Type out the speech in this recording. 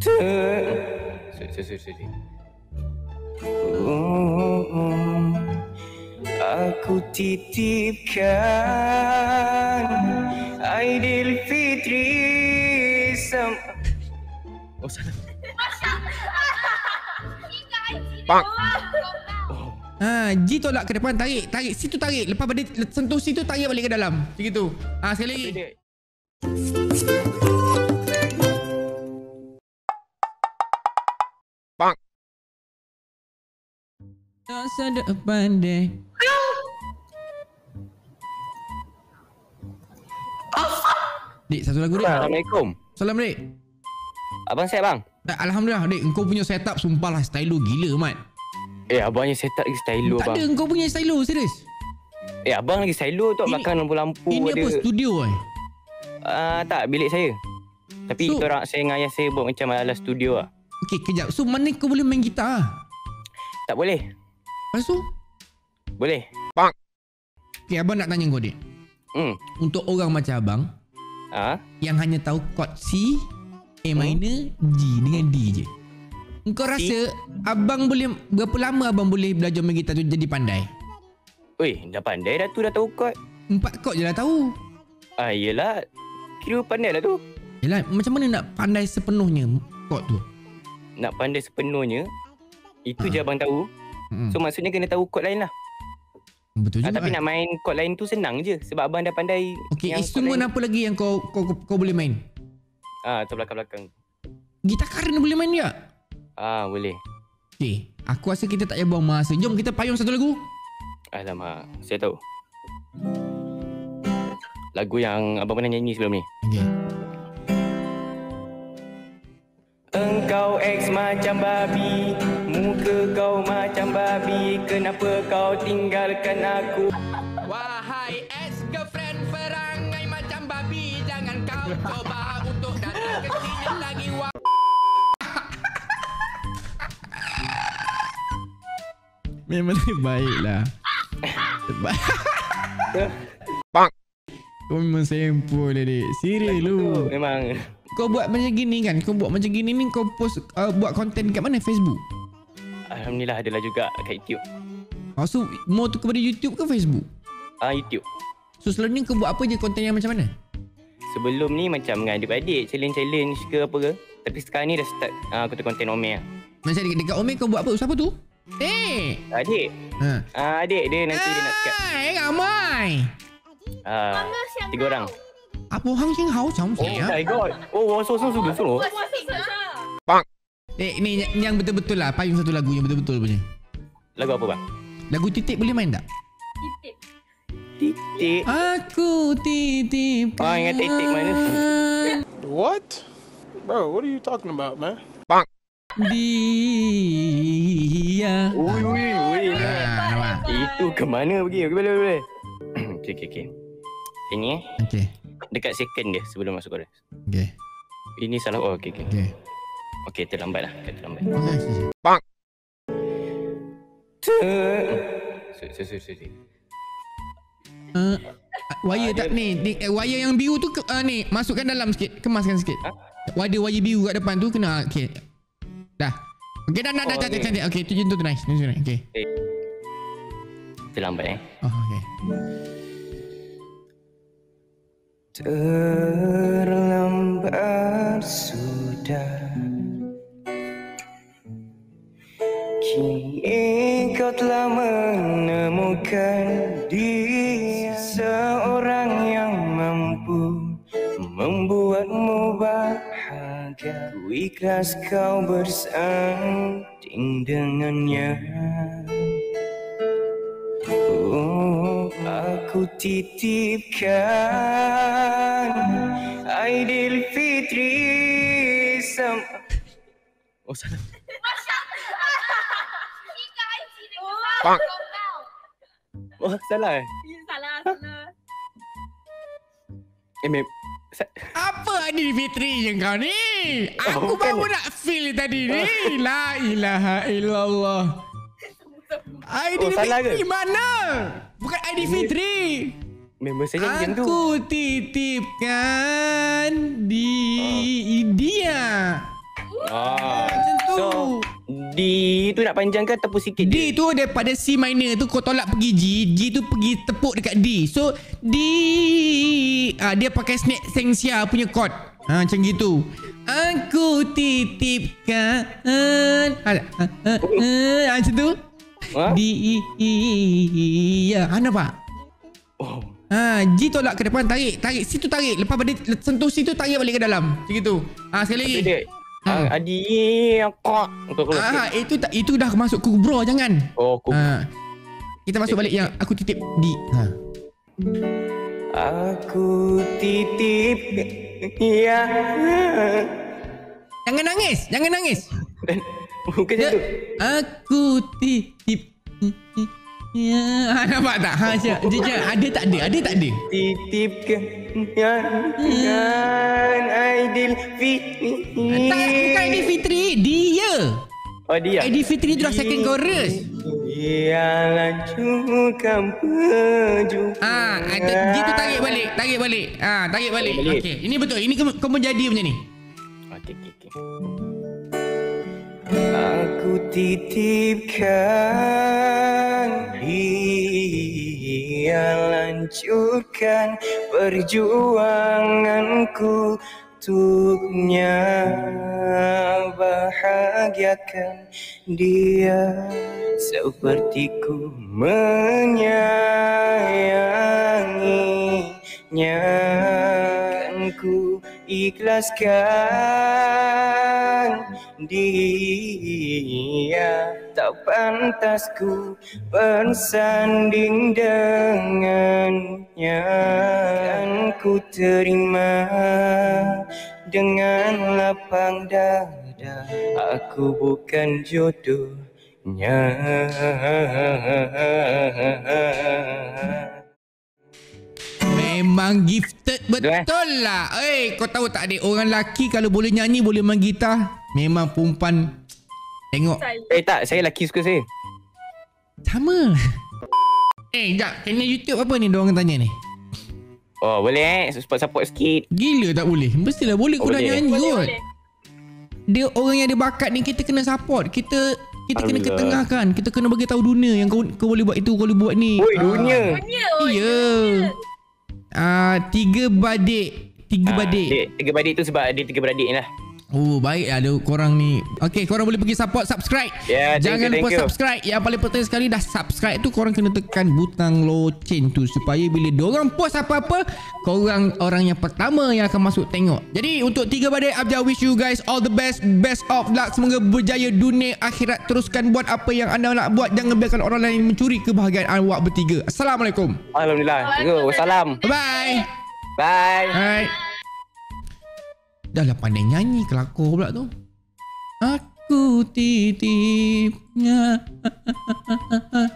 Sorry. Aku titipkan Aidilfitri Oh salah. Pak. G tolak ke depan, tarik. Situ tarik. Lepas pada sentuh situ, tarik balik ke dalam. Macam itu. Sekali lagi. Pak. Masa depan deh. Dik, satu lagu, Dik. Assalamualaikum. Salam, Dik. Abang sihat bang? Alhamdulillah, Dik. Engkau punya setup sumpah lah stylo gila, Mat. Abangnya setup lagi stylo Tak bang. ada engkau punya stylo, serius. Abang lagi stylo tu belakang lampu-lampu Ini ada. apa, studio Tak, bilik saya. Tapi So- kita orang saya dengan ayah saya buat macam ala studio lah. Okey, kejap. So, mana kau boleh main gitar? Tak boleh? Lepas tu? Boleh. Okey, abang nak tanya kau, Dik. Untuk orang macam abang, yang hanya tahu chord C, A minor, G dengan D je. Engkau rasa abang boleh, berapa lama abang boleh belajar main gitar tu jadi pandai? Dah pandai dah tu, dah tahu chord. 4 chord je lah tahu. Yelah. Kira pandai lah tu. Yelah, macam mana nak pandai sepenuhnya chord tu? Nak pandai sepenuhnya, itu je abang tahu. So maksudnya kena tahu chord lain lah. Betul juga. Tapi nak main chord lain tu senang je. Sebab abang dah pandai. Okey, instrumen apa lagi yang kau boleh main? Tu belakang-belakang. Gitar karen boleh main dia? Boleh. Okey, aku rasa kita tak payah buang masa. Jom kita payung satu lagu. Alamak, saya tahu. Lagu yang abang pernah nyanyi sebelum ni. Okey. Engkau ex macam babi, muka kau macam babi, kenapa kau tinggalkan aku? Wahai ex-girlfriend perangai macam babi, jangan kau coba untuk datang ke sini lagi. Memang baiklah. Bang. Kau memang sempul lah, Dik. Serius lu. Memang. Kau buat macam gini kan? Kau buat macam gini ni, kau post buat konten kat mana? Facebook? Alhamdulillah adalah juga kat YouTube. So more tu kepada YouTube ke Facebook? YouTube. So selalunya kau buat apa je konten yang macam mana? Sebelum ni macam dengan adik-adik, challenge ke apa ke. Tapi sekarang ni dah start konten Ome lah. Macam dekat Ome kau buat apa? Siapa tu? Adik. Adik dia nanti dia nak cakap. Ramai. 3 orang. Apa hang sing hao chong saya? my god. Oh, so. Ni yang betul-betul lah. Payung satu lagu yang betul-betul punya. Lagu apa bang? Lagu titik boleh main tak? Titik. Aku titip. Ingat titik mana? What? Bro, what are you talking about, man? Dia. Ui. Itu ke mana pergi? Boleh. Okay. Ini Okay. dekat second dia sebelum masuk chorus. Okay. Ini salah. Okay. Okay, terlambat lah. Sorry. Wire tak ni, wire yang biru tu ni masukkan dalam sikit, kemaskan sikit. Ada wire biru kat depan tu kena. Okay. Dah. Okay, dah cantik. Okay, tu nice. Okay. Terlambat Okay. Terlambat sudah, kini kau telah menemukan dia, seorang yang mampu membuatmu bahagia. Ku ikhlas kau bersanding dengannya. Aku titipkan Aidilfitri salah. Salah. Salah. Apa Aidilfitri yang kau ni? Aku baru nak feel tadi ni. La ilaha illallah. Aidilfitri mana? Bukan Aidilfitri. Member saya macam tu. Aku titipkan di dia. D tu nak panjangkan tepuk sikit D tu daripada C minor tu kau tolak pergi G. G tu pergi tepuk dekat D. So D dia pakai Snake Sengsia punya chord. Macam gitu. Aku titipkan macam tu. D ya. Nampak? Oh. G tolak ke depan, tarik. Situ tarik. Lepas pada sentuh situ tarik balik ke dalam. Macam gitu. Sekali lagi. Adik kok. Itu dah masuk kubro, jangan. Oh, kita masuk balik yang aku titip D. Aku titip ya. Jangan nangis. Bukan macam tu. Aku titip ya. Nampak tak? Ada tak ada? Titipkan Aidilfitri. Tak, bukan Aidilfitri. Dia. Oh, dia. Aidilfitri tu dah second chorus. Yang lancurkan perjuangan. Gitu tarik balik. Tarik balik. Okey, ini betul. Ini kau menjadi macam ni. Okey. Aku titipkan dia lancurkan perjuanganku untuknya, bahagiakan dia sepertiku menyayanginya. Kan ku ikhlaskan dia, tak pantas ku bersanding dengannya. Kan ku terima dengan lapang dada, aku bukan jodohnya. Memang gifted betul lah. Kau tahu tak adik, orang lelaki kalau boleh nyanyi, boleh main gitar, memang perempuan tengok. Tak, saya lelaki suka saya. Sama. Sekejap, channel YouTube apa ni diorang tanya ni? Oh, boleh support sikit. Gila tak boleh? Mestilah boleh, kau dah nyanyi kot. Dia orang yang ada bakat ni, kita kena support. Kita kena ketengahkan. Kita kena bagi tahu dunia yang kau boleh buat itu, kau boleh buat ni. Oi, dunia. Ya. 3 badik. 3 badik. 3 badik tu sebab ada 3 beradik ni lah. Oh, baik ada korang ni. Okay, korang boleh pergi support, subscribe. Jangan lupa subscribe. Yang paling penting sekali, dah subscribe tu korang kena tekan butang loceng tu, supaya bila diorang post apa-apa, korang orang yang pertama yang akan masuk tengok. Jadi untuk 3 badik Abjad wish you guys all the best of luck. Semoga berjaya dunia akhirat. Teruskan buat apa yang anda nak buat. Jangan biarkan orang lain mencuri kebahagiaan awak bertiga. Assalamualaikum. Alhamdulillah. Wassalam. Bye. Bye. Dah lah pandai nyanyi, kelakor pula tu. Aku titipnya